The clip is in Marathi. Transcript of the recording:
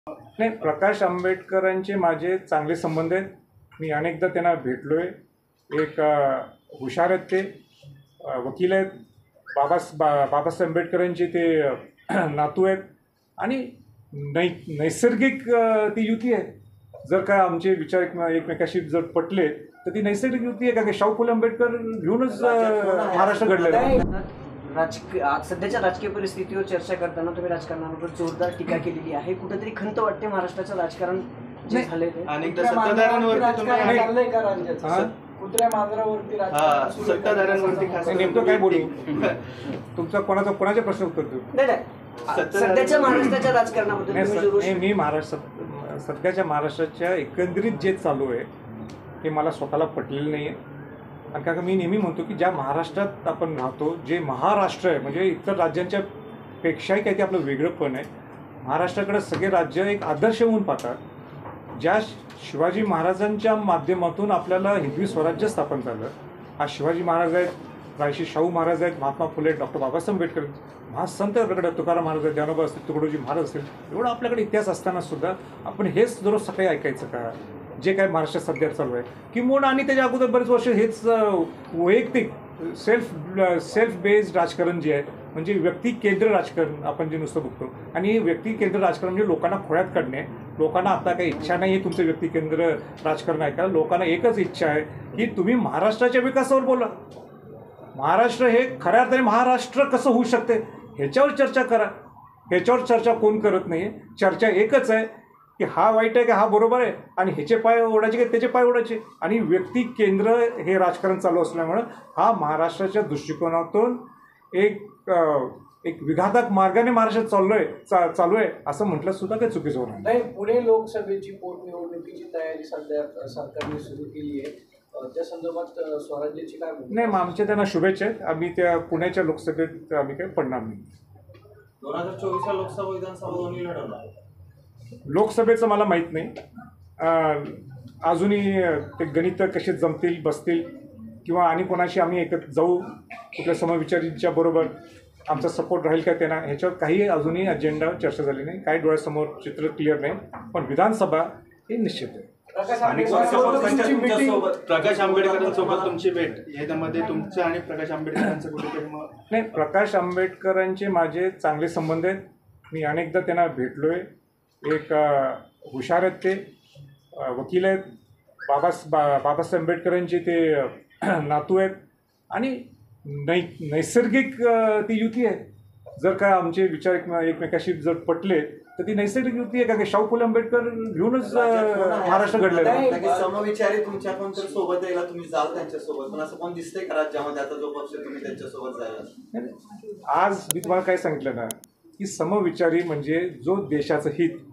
नाही, प्रकाश आंबेडकरांचे माझे चांगले संबंध आहेत. मी अनेकदा त्यांना भेटलो आहे. एक हुशार आहेत ते, वकील आहेत. बाबासाहेब आंबेडकरांचे ते नातू आहेत आणि नैसर्गिक ती युती आहे. जर का आमचे विचार एकमेकाशी जर पटले तर ती नैसर्गिक युती आहे. का शाहू फुले आंबेडकर घेऊनच महाराष्ट्र घडलेला आहे. आज सध्याच्या राजकीय परिस्थितीवर चर्चा करताना तुम्ही राजकारणावर जोरदार टीका केलेली आहे. कुठेतरी खंत वाटते महाराष्ट्राचं राजकारण जे झालंय ते अनेकदा सत्ताधाऱ्यांवरती कुत्र्या मांजरावरती राजकारण सत्ताधाऱ्यांवरती खास नेमकं काय बोलू? तुमचा कोणाच्या प्रश्न उत्तर देऊ? नाही, सध्याच्या महाराष्ट्राच्या राजकारणाबद्दल मी सध्याच्या महाराष्ट्राच्या एकंदरीत जे चालू आहे ते मला स्वतःला पटलेलं नाही आहे. आणि का मी नेहमी म्हणतो की ज्या महाराष्ट्रात आपण राहतो, जे महाराष्ट्र आहे, म्हणजे इतर राज्यांच्या पेक्षाही काही ते आपलं वेगळंपण आहे. महाराष्ट्राकडे सगळे राज्य एक आदर्श म्हणून पाहतात. ज्या शिवाजी महाराजांच्या माध्यमातून आपल्याला हिंदवी स्वराज्य स्थापन झालं, हा शिवाजी महाराज आहेत, रायशी शाहू महाराज आहेत, महात्मा फुले, डॉक्टर बाबासाहेब आंबेडकर, महासंत आपल्याकडे तुकाराम महाराज आहेत, ज्ञानोबा असतील, तुकडोजी महाराज असतील, एवढं आपल्याकडे इतिहास असताना सुद्धा आपण हेच दररोज सकाळी ऐकायचं का? जे काय महाराष्ट्रात सध्या चालू आहे किंवा आणि त्याच्या अगोदर बरेच वर्ष हेच वैयक्तिक सेल्फ बेस्ड राजकारण जे आहे, म्हणजे व्यक्ती केंद्र राजकारण आपण जे नुसतं बघतो. आणि व्यक्ती केंद्र राजकारण म्हणजे लोकांना खोळ्यात काढणे. लोकांना आता काही इच्छा नाही आहे तुमचं व्यक्ती केंद्र राजकारण ऐकायला. लोकांना एकच इच्छा आहे की तुम्ही महाराष्ट्राच्या विकासावर बोला. महाराष्ट्र हे खऱ्या अर्थाने महाराष्ट्र कसं होऊ शकते ह्याच्यावर चर्चा करा. ह्याच्यावर चर्चा कोण करत नाही आहे. चर्चा एकच आहे की हा वाईट आहे की हा बरोबर आहे, आणि ह्याचे पाय ओढायचे की त्याचे पाय ओढायचे. आणि व्यक्ती केंद्र हे राजकारण चालू असल्यामुळं हा महाराष्ट्राच्या दृष्टिकोनातून एक विघातक मार्गाने महाराष्ट्रात चालू आहे असं म्हटलं सुद्धा काही चुकीचं होणार नाही. पुणे लोकसभेची पोटनिवडणुकीची तयारी सध्या सरकारने सुरू केली आहे. त्या संदर्भात स्वराज्याची काय नाही, मग आमच्या त्यांना शुभेच्छा आहेत. आम्ही त्या पुण्याच्या लोकसभेत आम्ही काही पडणार नाही. 2024 लोकसभा विधानसभा दोन्ही लढवणार. लोकसभेचं मला माहीत नाही. अजूनही ते गणितं कसे जमतील बसतील किंवा आणि कोणाशी आम्ही एकत्र जाऊ, कुठल्या समविचारींच्या बरोबर आमचा सपोर्ट राहील का त्यांना, ह्याच्यावर काही अजूनही अजेंडा चर्चा झाली नाही. काही डोळ्यासमोर चित्र क्लिअर नाही. पण विधानसभा हे निश्चित आहे. प्रकाश आंबेडकरांसोबत तुमची भेट यामध्ये तुमचं आणि प्रकाश आंबेडकरांचं कुठेतरी नाही, प्रकाश आंबेडकरांचे माझे चांगले संबंध आहेत. मी अनेकदा त्यांना भेटलो आहे. एक हुशार आहेत ते, वकील आहेत. बाबासाहेब आंबेडकरांचे ते नातू आहेत आणि नैसर्गिक ती युती आहे. जर का आमचे विचार एकमेकाशी जर पटले तर ती नैसर्गिक युती आहे. का शाहू फुले आंबेडकर घेऊनच महाराष्ट्र घडलेलं आहे. समविचारी तुमच्या कोण तर सोबत यायला तुम्ही जाल त्यांच्यासोबत, पण असं कोण दिसतंय का राज्यामध्ये आता जो पक्ष तुम्ही त्यांच्यासोबत जायला? आज मी तुम्हाला काय सांगितलं ना की समविचारी म्हणजे जो देशाचं हित